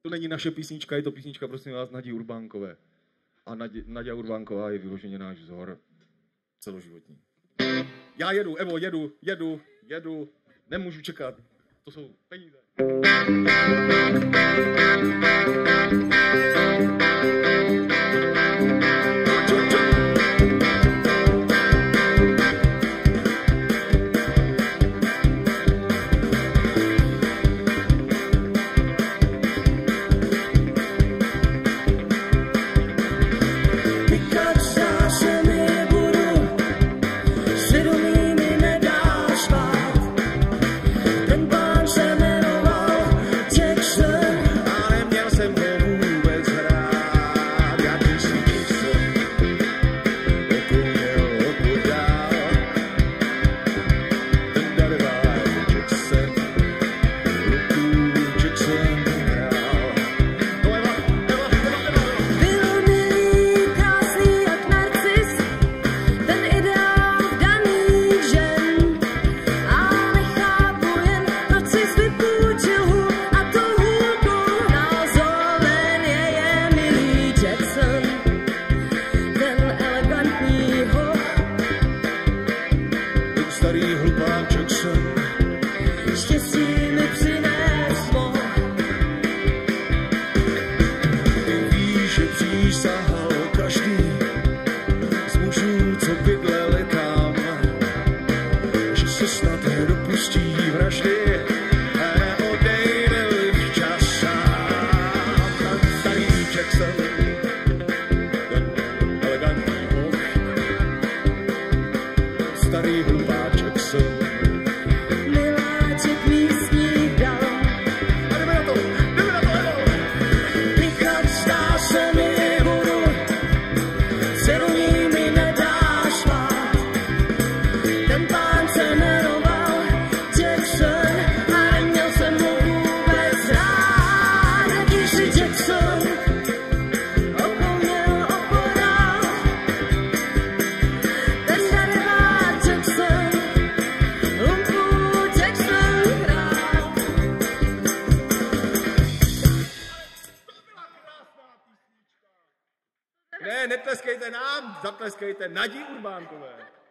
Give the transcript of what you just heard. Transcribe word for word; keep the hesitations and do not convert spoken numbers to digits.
To není naše písnička, je to písnička, prosím vás, Nadě Urbánkové. A Nadě, Naďa Urbánková je vyloženě náš vzor celoživotní. Já jedu, Evo, jedu, jedu, jedu, nemůžu čekat. To jsou peníze. Starý hlupáček jsem, štěstí mi přineslo. Víš, že přísahal každý z mužů, co bydleli tam, že se snad nedopustí vraždy a neodejde včas sám. Ten starý Jackson, ten elegantní hoch, starý hlupáček. Miláček mi snídal. A jdeme na to, jdeme na to, Evo! Píchat zdá se mi budu, se do ní mi nedáš spát. Ten pán se jmenoval Jackson a neměl jsem ho vůbec rád. Když si Jackson opomněl opodál, ten darebá Jackson Ne, netleskejte nám, zatleskejte Nadě Urbánkové.